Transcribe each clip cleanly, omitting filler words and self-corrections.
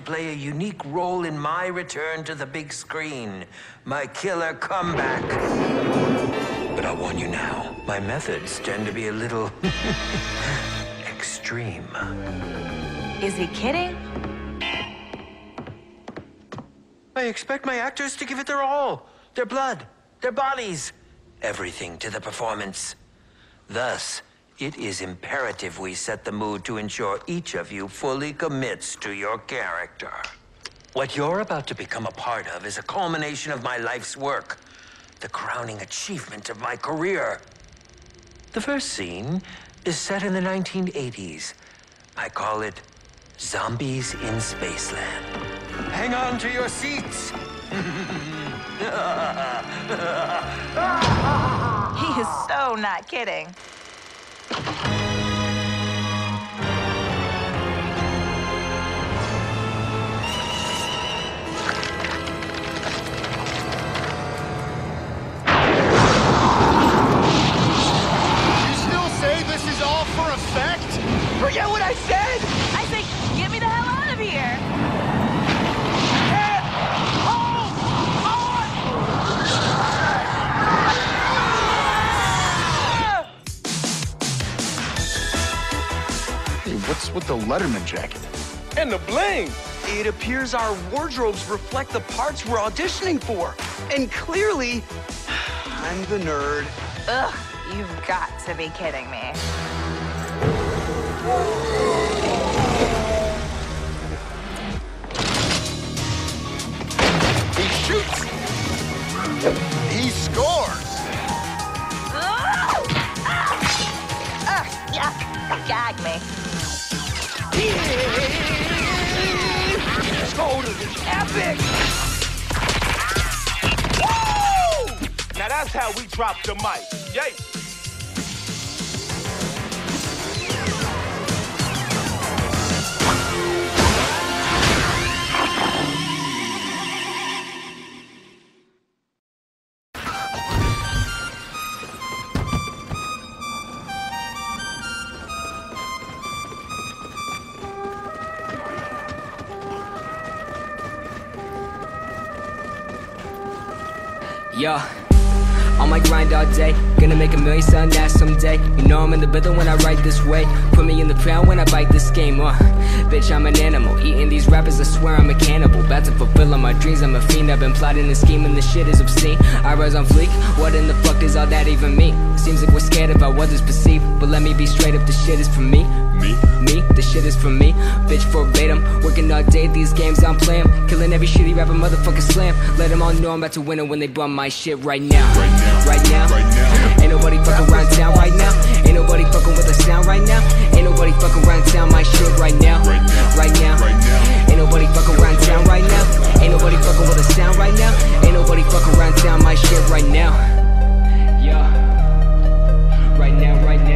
play a unique role in my return to the big screen. My killer comeback. But I'll warn you now, my methods tend to be a little extreme. Is he kidding? I expect my actors to give it their all. Their blood, their bodies, everything to the performance. Thus, it is imperative we set the mood to ensure each of you fully commits to your character. What you're about to become a part of is a culmination of my life's work, the crowning achievement of my career. The first scene is set in the 1980s. I call it Zombies in Spaceland. Hang on to your seats. He is so not kidding. Forget what I said! I say, get me the hell out of here! Hey, what's with the Letterman jacket? And the bling! It appears our wardrobes reflect the parts we're auditioning for. And clearly, I'm the nerd. Ugh, you've got to be kidding me. He shoots! He scores! Yeah, gag me. Totally epic! Woo! Now that's how we drop the mic. Yay! Yo, on my grind all day, gonna make $1 million selling that someday. You know I'm in the building when I write this way. Put me in the pound when I bite this game, bitch, I'm an animal. Eating these rappers, I swear I'm a cannibal. About to fulfill all my dreams, I'm a fiend. I've been plotting and scheming, this shit is obscene. I rise on fleek, what in the fuck does all that even mean? Seems like we're scared of how others perceive, but let me be straight up, this shit is for me. Me, this shit is for me. Bitch, verbatim, working all day, these games I'm playing. Killing every shitty rapper, motherfucker slam. Let them all know I'm about to win it when they bum my shit right now. Right now. Ain't nobody fucking around town right now. Ain't nobody fucking with the sound right now. Ain't nobody fucking around town my shit right now. Right now. Ain't nobody fucking around town right now. Ain't nobody fucking with the sound right now. Ain't nobody fucking around town my shit right now. Yeah. Right now.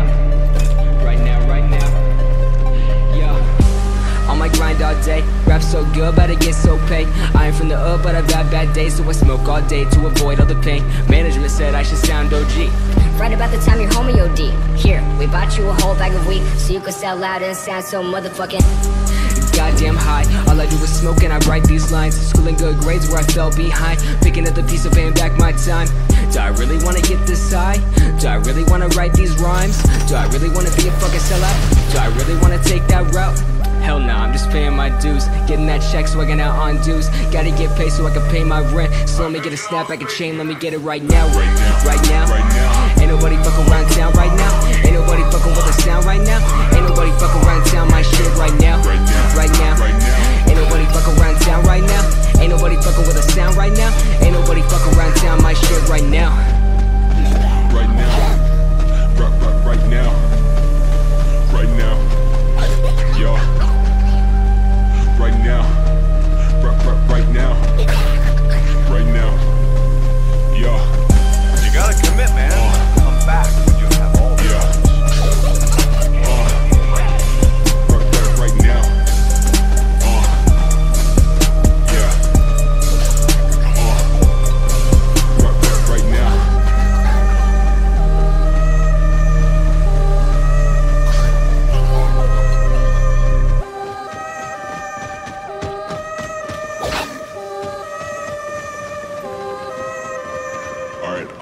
On my grind all day, rap so good, but I get so paid. I ain't from the hood, but I've had bad days, so I smoke all day to avoid all the pain. Management said I should sound OG. Right about the time your homie OD. Here, we bought you a whole bag of weed, so you could sell loud and sound so motherfucking goddamn high. All I do is smoke and I write these lines. Schooling good grades where I fell behind. Picking up the piece of paying back my time. Do I really wanna get this high? Do I really wanna write these rhymes? Do I really wanna be a fucking sellout? Do I really wanna take that route? Hell nah, I'm just paying my dues. Getting that check so I can out on dues. Gotta get paid so I can pay my rent. So let me get a snapback and chain, let me get it right now. Right now. Ain't nobody fucking around town right now. Ain't nobody fucking with the sound right now. Ain't nobody fucking around town my shit right now. Right now. Ain't nobody fucking around town right now. Ain't nobody fucking with the sound right now. Ain't nobody fucking around town my shit right now. Right now. Right now. Right now. Yo. Right now. Right now. Right now. Yo. You gotta commit, man. Come back when you have all the right now.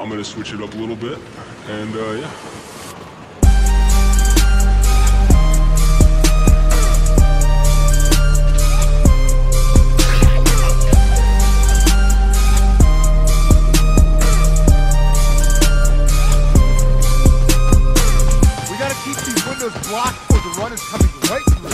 I'm gonna switch it up a little bit, and yeah. We gotta keep these windows blocked or the run is coming right through.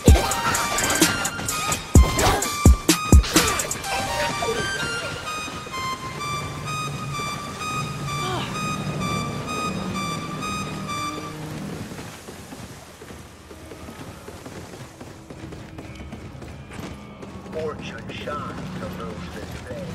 Fortune shines from those that fail.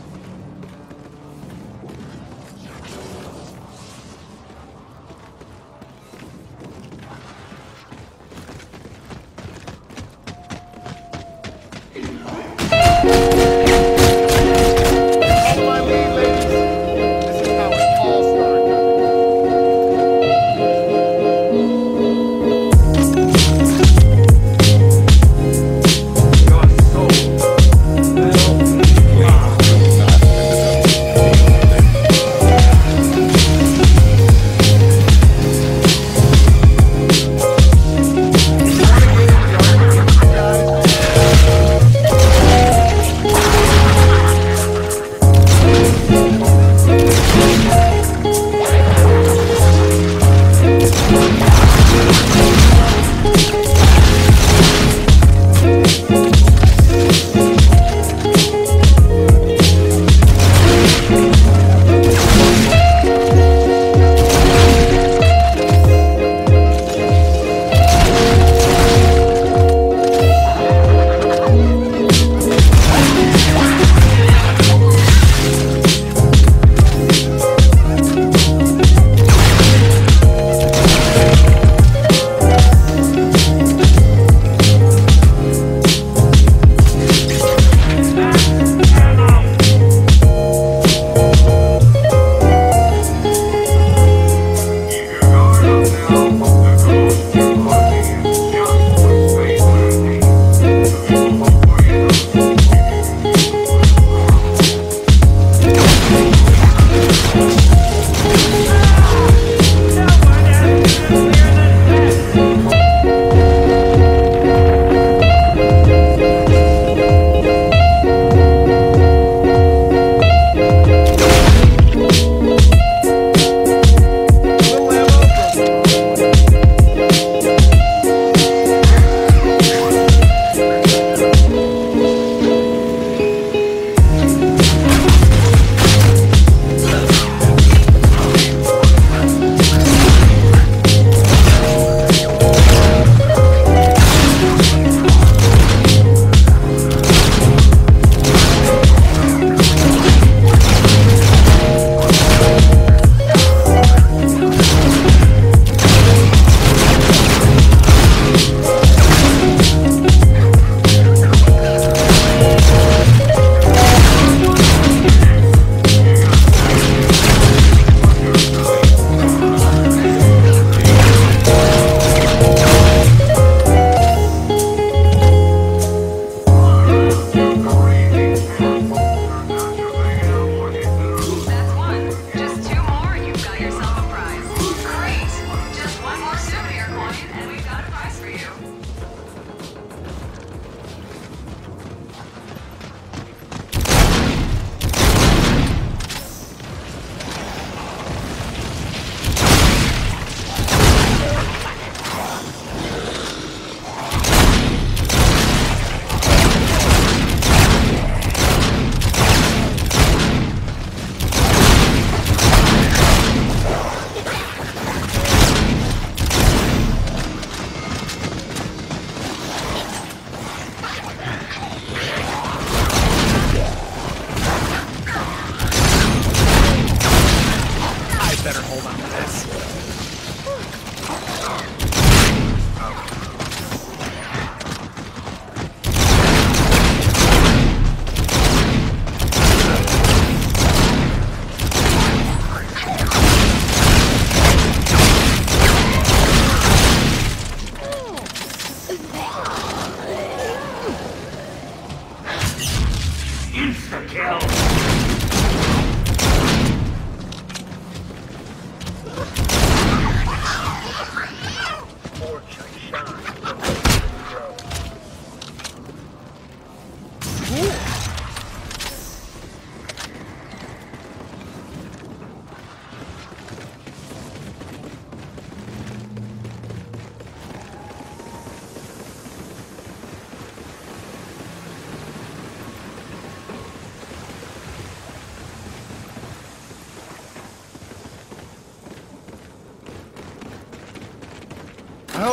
Follow my lead, ladies. This is how it all started.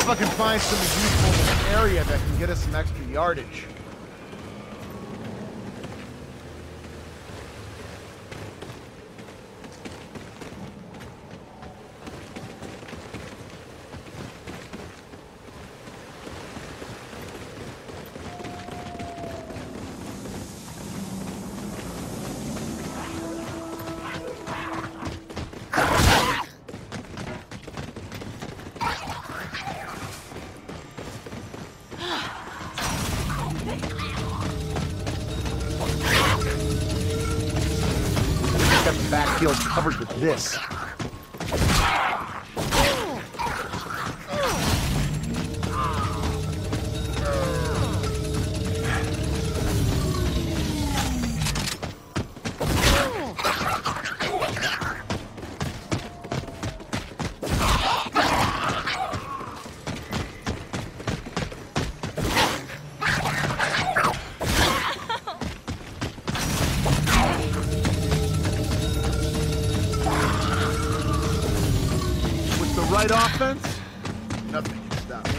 if I can find some useful in this area that can get us some extra yardage. Backfield covered with this. Right offense, nothing can stop me.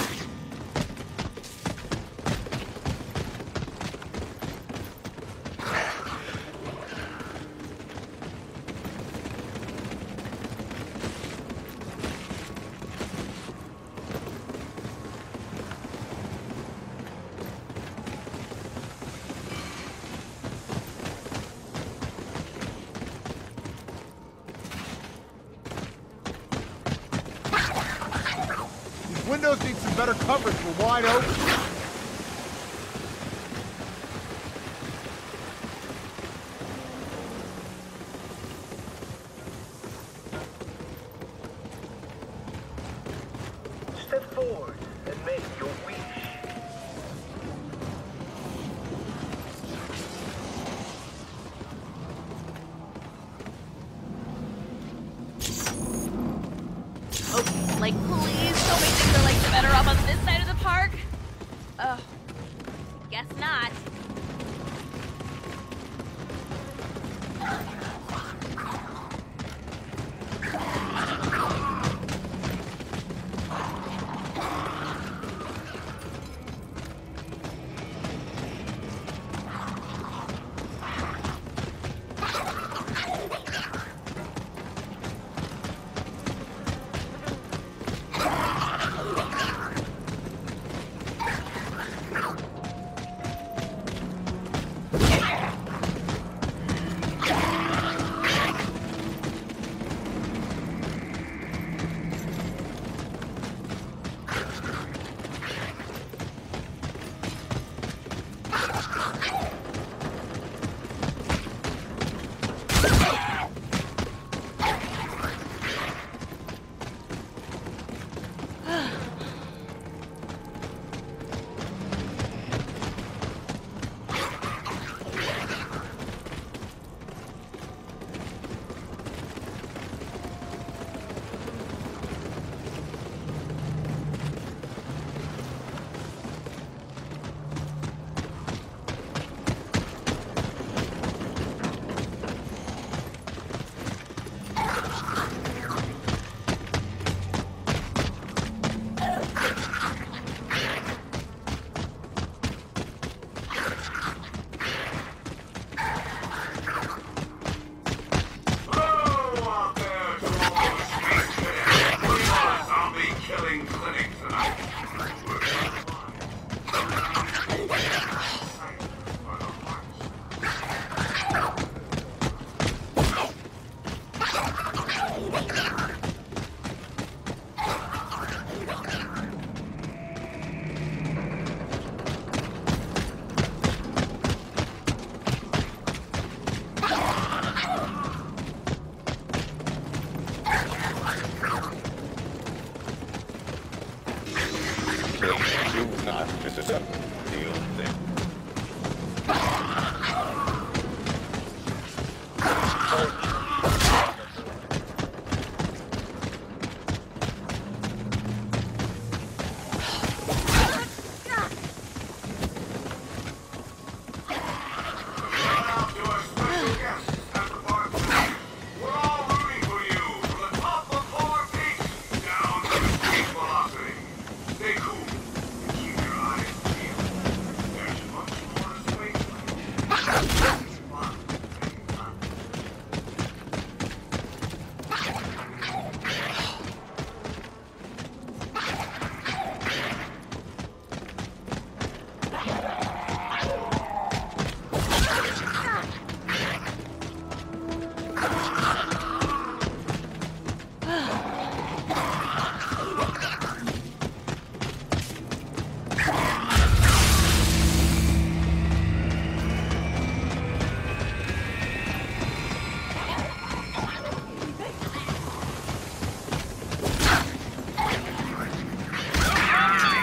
Windows need some better coverage. We're wide open. Step forward and make your wish. Oh, like, please don't make think we're, like, better off on this side of the park? Ugh. Guess not.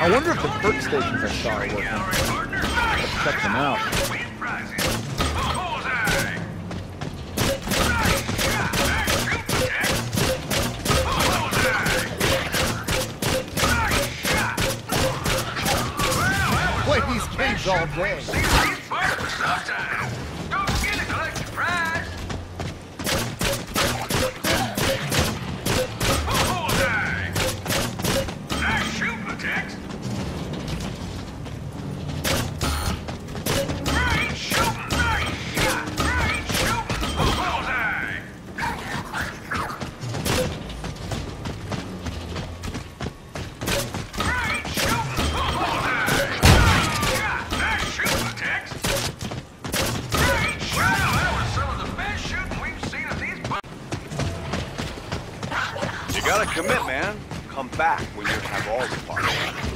I wonder if the perk stations I saw are working. Check them out. Play these games all day. Don't forget to collect your prize. Bullseye! Nice shooting, Tex. Great shooting! Nice shot! Great shooting! Bullseye! Great shooting! Bullseye! Nice shot! Nice shooting, Tex. Great shot! That was some of the best shooting we've seen of these You gotta commit, man. Come back when you have all the parts.